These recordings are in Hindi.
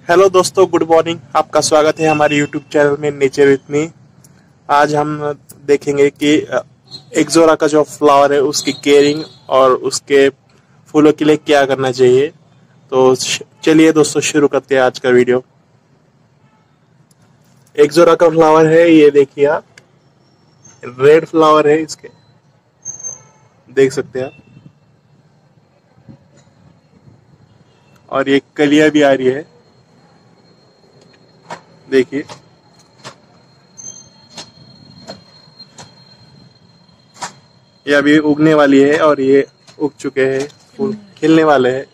हेलो दोस्तों, गुड मॉर्निंग। आपका स्वागत है हमारे यूट्यूब चैनल में नेचर विथ मी। आज हम देखेंगे कि एक्सोरा का जो फ्लावर है उसकी केयरिंग और उसके फूलों के लिए क्या करना चाहिए। तो चलिए दोस्तों, शुरू करते हैं आज का वीडियो। एक्सोरा का फ्लावर है, ये देखिए आप, रेड फ्लावर है इसके, देख सकते हैं आप। और ये कलियां भी आ रही है, देखिए। ये अभी उगने वाली है और ये उग चुके हैं, फूल खिलने वाले हैं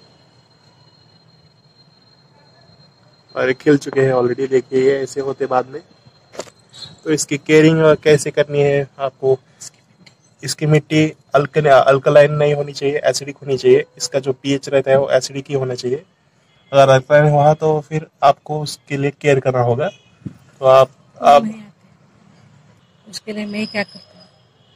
और ये खिल चुके हैं ऑलरेडी। देखिए ये ऐसे होते बाद में। तो इसकी केयरिंग कैसे करनी है आपको। इसकी मिट्टी अल्कलाइन नहीं होनी चाहिए, एसिडिक होनी चाहिए। इसका जो पीएच रहता है वो एसिडिक ही होना चाहिए। अगर अल्कलाइन हुआ तो फिर आपको उसके लिए केयर करना होगा। तो आप उसके लिए मैं क्या करता हूँ।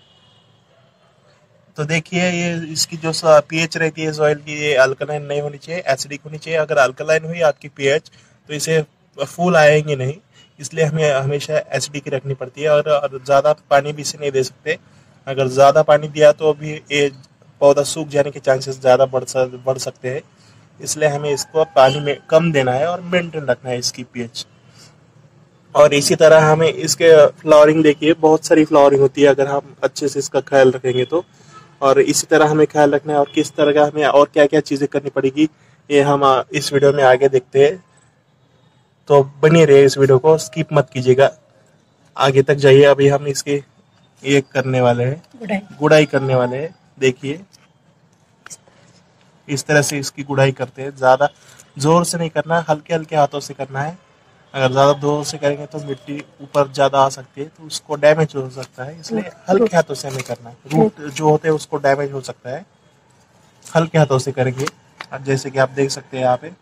तो देखिए ये इसकी जो पीएच रहती है सॉइल की, ये अल्कलाइन नहीं होनी चाहिए, एसिडिक होनी चाहिए। अगर अल्कलाइन हुई आपकी पीएच तो इसे फूल आएंगे नहीं, इसलिए हमें हमेशा एसिडिक रखनी पड़ती है। और ज़्यादा पानी भी इसे नहीं दे सकते। अगर ज़्यादा पानी दिया तो भी ये पौधा सूख जाने के चांसेस ज़्यादा बढ़ सकते हैं। इसलिए हमें इसको पानी में कम देना है और मेंटेन रखना है इसकी पीएच। और इसी तरह हमें इसके फ्लावरिंग, देखिए बहुत सारी फ्लावरिंग होती है अगर हम अच्छे से इसका ख्याल रखेंगे तो। और इसी तरह हमें ख्याल रखना है और किस तरह का हमें और क्या क्या चीज़ें करनी पड़ेगी, ये हम इस वीडियो में आगे देखते हैं। तो बने रहिए इस वीडियो को, स्किप मत कीजिएगा, आगे तक जाइए। अभी हम इसकी ये करने वाले हैं, गुड़ाई करने वाले हैं। देखिए इस तरह से इसकी गुड़ाई करते हैं। ज़्यादा जोर से नहीं करना, हल्के हल्के हाथों से करना है। अगर ज़्यादा जोर से करेंगे तो मिट्टी ऊपर ज़्यादा आ सकती है, तो उसको डैमेज हो सकता है। इसलिए हल्के हाथों से हमें करना है। रूट जो होते हैं उसको डैमेज हो सकता है, हल्के हाथों से करेंगे। अब जैसे कि आप देख सकते हैं यहाँ पे।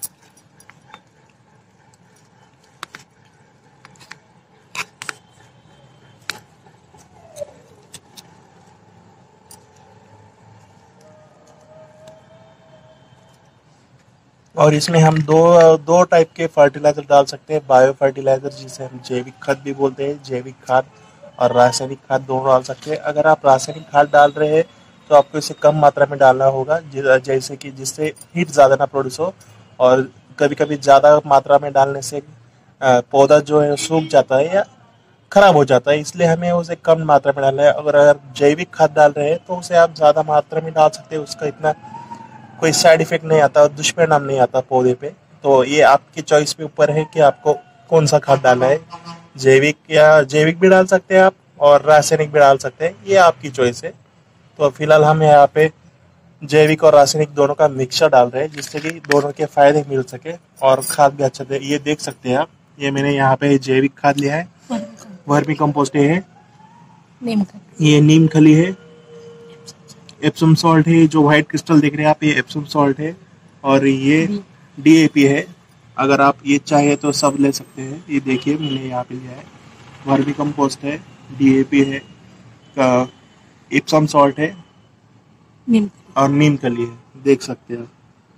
और इसमें हम दो टाइप के फर्टिलाइजर डाल सकते हैं। बायो फर्टिलाइजर, जिसे हम जैविक खाद भी बोलते हैं, जैविक खाद, और रासायनिक खाद दोनों डाल सकते हैं। अगर आप रासायनिक खाद डाल रहे हैं तो आपको इसे कम मात्रा में डालना होगा, जैसे कि जिससे हीट ज़्यादा ना प्रोड्यूस हो। और कभी कभी ज़्यादा मात्रा में डालने से पौधा जो है सूख जाता है या खराब हो जाता है, इसलिए हमें उसे कम मात्रा में डालना है। अगर जैविक खाद डाल रहे हैं तो उसे आप ज़्यादा मात्रा में डाल सकते हैं, उसका इतना कोई साइड इफेक्ट नहीं आता और दुष्परिणाम नहीं आता पौधे पे। तो ये आपकी चॉइस पे ऊपर है कि आपको कौन सा खाद डालना है। जैविक भी डाल सकते हैं आप और रासायनिक भी डाल सकते हैं, ये आपकी चॉइस है। तो फिलहाल हम यहाँ पे जैविक और रासायनिक दोनों का मिक्सचर डाल रहे हैं, जिससे कि दोनों के फायदे मिल सके और खाद भी अच्छा दे। ये देख सकते हैं आप, ये मैंने यहाँ पे जैविक खाद लिया है, वर्मी कंपोस्ट है, ये नीम खली है, एप्सम सॉल्ट है, जो व्हाइट क्रिस्टल देख रहे हैं आप, ये एप्सम सॉल्ट है, और ये डीएपी है। अगर आप ये चाहे तो सब ले सकते हैं। ये देखिए मैंने यहाँ पे लिया है, वर्मी कंपोस्ट है, डीएपी है, एप्सम सॉल्ट है और नीम खली है, देख सकते हैं आप।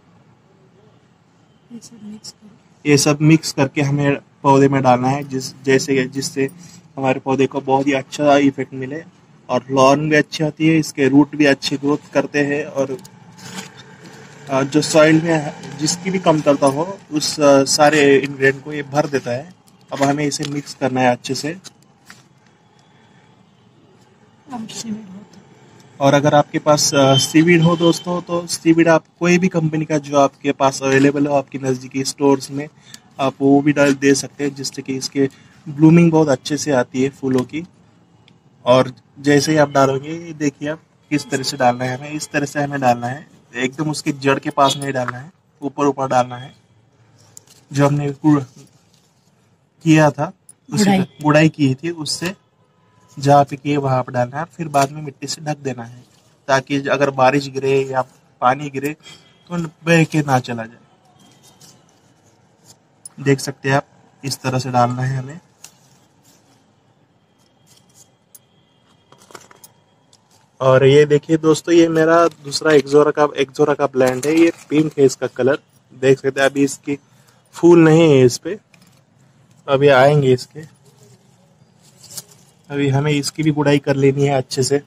ये सब मिक्स करके हमें पौधे में डालना है, जिससे हमारे पौधे को बहुत ही अच्छा इफेक्ट मिले और फ्लावरिंग भी अच्छी होती है, इसके रूट भी अच्छी ग्रोथ करते हैं। और जो सॉइल में जिसकी भी कमतरता हो, उस सारे इंग्रेडिएंट को ये भर देता है। अब हमें इसे मिक्स करना है अच्छे से। और अगर आपके पास सीवीड हो दोस्तों, तो सीवीड आप कोई भी कंपनी का जो आपके पास अवेलेबल हो आपके नज़दीकी स्टोर्स में, आप वो भी डाल दे सकते हैं, जिससे कि इसके ब्लूमिंग बहुत अच्छे से आती है फूलों की। और जैसे ही आप डालोगे, देखिए आप किस तरह से डालना है हमें, इस तरह से हमें डालना है, एकदम उसके जड़ के पास नहीं डालना है, ऊपर ऊपर डालना है। जो हमने किया था, गुड़ाई की थी, उससे जहाँ पे किए वहाँ पे डालना है। फिर बाद में मिट्टी से ढक देना है, ताकि अगर बारिश गिरे या पानी गिरे तो बह के ना चला जाए। देख सकते हैं आप, इस तरह से डालना है हमें। और ये देखिए दोस्तों, ये मेरा दूसरा एक्सोरा का ब्लेंड है। ये पिंक है इसका कलर, देख सकते हैं। अभी इसकी फूल नहीं है इस पे, अभी आएंगे इसके। अभी हमें इसकी भी गुड़ाई कर लेनी है अच्छे से।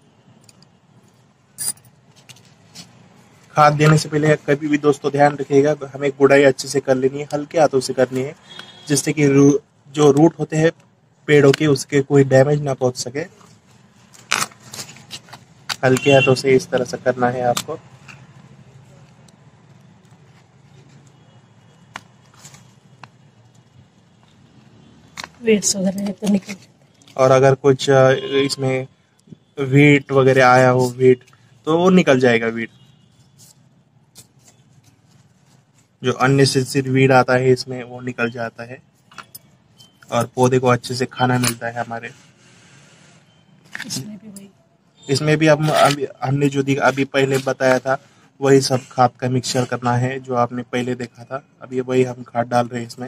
खाद देने से पहले कभी भी दोस्तों ध्यान रखिएगा, हमें गुड़ाई अच्छे से कर लेनी है, हल्के हाथों से करनी है, जिससे कि जो रूट होते हैं पेड़ों के उसके कोई डैमेज ना पहुंच सके। हल्के हाथों से इस तरह से करना है आपको। वेट्स वगैरह है तो निकल जाते और अगर कुछ इसमें वीट वगैरह आया हो, वीट, तो वो निकल जाएगा। वीट जो अननेसेसरी वीट आता है इसमें वो निकल जाता है, और पौधे को अच्छे से खाना मिलता है हमारे। हैं। इसमें भी वही इसमें भी हम अभी हमने जो अभी पहले बताया था वही सब खाद का मिक्सचर करना है, जो आपने पहले देखा था। अभी वही हम खाद डाल रहे हैं इसमें।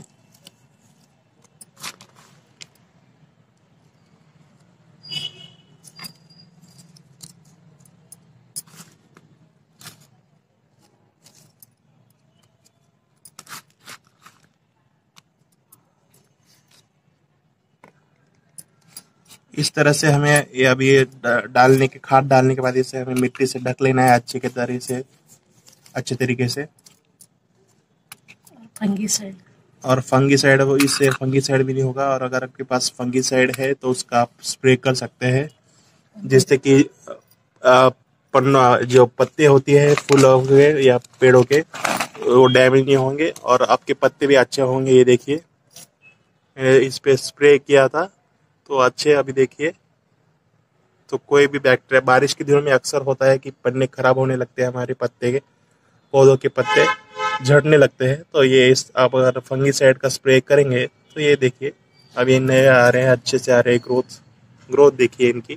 इस तरह से हमें ये अभी डालने के खाद डालने के बाद इसे हमें मिट्टी से ढक लेना है अच्छे अच्छे तरीके से। फंगीसाइड और फंगीसाइड, वो इससे फंगीसाइड भी नहीं होगा, और अगर आपके पास फंगीसाइड है तो उसका आप स्प्रे कर सकते हैं, जिससे कि पन्ना जो पत्ते होती है फूलों के या पेड़ों के, वो डैमेज नहीं होंगे और आपके पत्ते भी अच्छे होंगे। ये देखिए, इस पे स्प्रे किया था तो अच्छे, अभी देखिए तो कोई भी बैक्टीरिया, बारिश के दिनों में अक्सर होता है कि पन्ने खराब होने लगते हैं, हमारे पत्ते के, पौधों के पत्ते झड़ने लगते हैं। तो ये आप अगर फंगीसाइड का स्प्रे करेंगे तो ये देखिए अब ये नए आ रहे हैं, अच्छे से आ रहे हैं, ग्रोथ देखिए इनकी।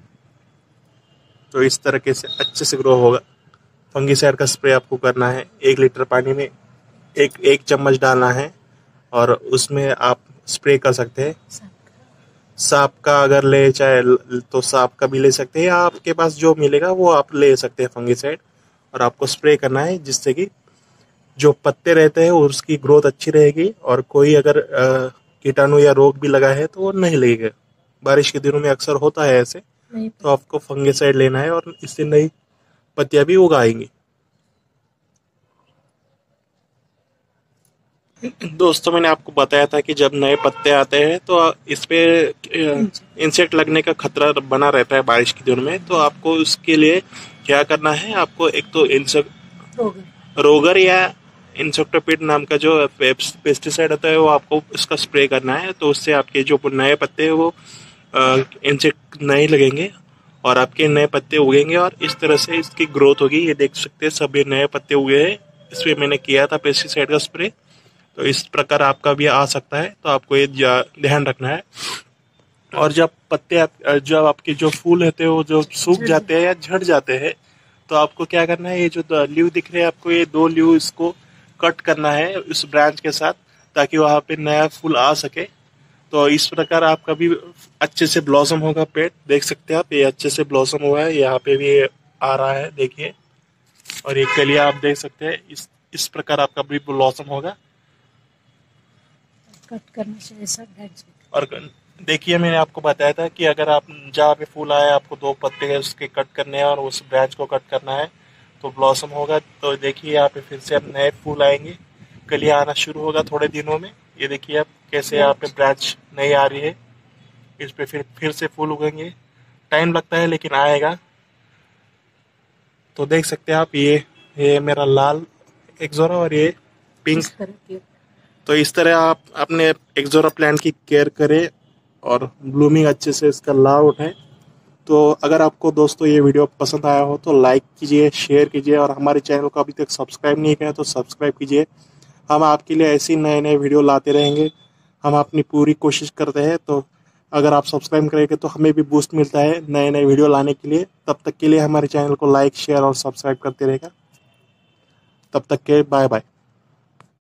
तो इस तरीके से अच्छे से ग्रो होगा। फंगीसाइड का स्प्रे आपको करना है 1 लीटर पानी में एक चम्मच डालना है, और उसमें आप स्प्रे कर सकते हैं। सांप का अगर ले चाहे तो सांप का भी ले सकते हैं, या आपके पास जो मिलेगा वो आप ले सकते हैं फंगीसाइड, और आपको स्प्रे करना है, जिससे कि जो पत्ते रहते हैं उसकी ग्रोथ अच्छी रहेगी, और कोई अगर कीटाणु या रोग भी लगा है तो वो नहीं लगेगा। बारिश के दिनों में अक्सर होता है ऐसे, तो आपको फंगीसाइड लेना है और इससे नई पत्तियां भी उगाएंगी। दोस्तों, मैंने आपको बताया था कि जब नए पत्ते आते हैं तो इस पे इंसेक्ट लगने का खतरा बना रहता है बारिश के दिनों में। तो आपको उसके लिए क्या करना है, आपको एक तो रोगर या इंसेक्टोपिड नाम का जो पेस्टिसाइड होता है वो आपको इसका स्प्रे करना है। तो उससे आपके जो नए पत्ते हैं वो इंसेक्ट नहीं लगेंगे और आपके नए पत्ते उगेंगे, और इस तरह से इसकी ग्रोथ होगी। ये देख सकते हैं सभी नए पत्ते उगे हैं, इसमें मैंने किया था पेस्टिसाइड का स्प्रे। तो इस प्रकार आपका भी आ सकता है, तो आपको ये ध्यान रखना है। और जब जब आपके जो फूल रहते हैं वो जो सूख जाते हैं या झड़ जाते हैं, तो आपको क्या करना है, ये जो लीव दिख रहे हैं आपको, ये 2 लीव इसको कट करना है उस ब्रांच के साथ, ताकि वहां पे नया फूल आ सके। तो इस प्रकार आपका भी अच्छे से ब्लॉसम होगा पेड़। देख सकते हैं आप, ये अच्छे से ब्लॉसम हुआ है, यहाँ पे भी आ रहा है देखिए, और ये कलियां आप देख सकते हैं। इस प्रकार आपका भी ब्लॉसम होगा। कट करने से ऐसा और देखिए, मैंने आपको बताया था कि अगर आप जहाँ पे फूल आया आपको 2 पत्ते हैं उसके कट करने हैं और उस ब्रांच को कट करना है, तो ब्लॉसम होगा। तो देखिए यहाँ पे फिर से अब नए फूल आएंगे, कलियां आना शुरू होगा थोड़े दिनों में। ये देखिए आप कैसे यहाँ पे ब्रांच नई आ रही है, इस पे फिर से फूल उगेंगे। टाइम लगता है लेकिन आएगा। तो देख सकते हैं आप, ये मेरा लाल एक्सोरा और ये पिंक। तो इस तरह आप अपने एक्सोरा प्लांट की केयर करें और ब्लूमिंग अच्छे से इसका लाभ उठाएं। तो अगर आपको दोस्तों ये वीडियो पसंद आया हो तो लाइक कीजिए, शेयर कीजिए, और हमारे चैनल को अभी तक सब्सक्राइब नहीं किया तो सब्सक्राइब कीजिए। हम आपके लिए ऐसी नए वीडियो लाते रहेंगे, हम अपनी पूरी कोशिश करते हैं। तो अगर आप सब्सक्राइब करेंगे तो हमें भी बूस्ट मिलता है नए वीडियो लाने के लिए। तब तक के लिए हमारे चैनल को लाइक, शेयर और सब्सक्राइब करते रहेगा। तब तक के बाय बाय।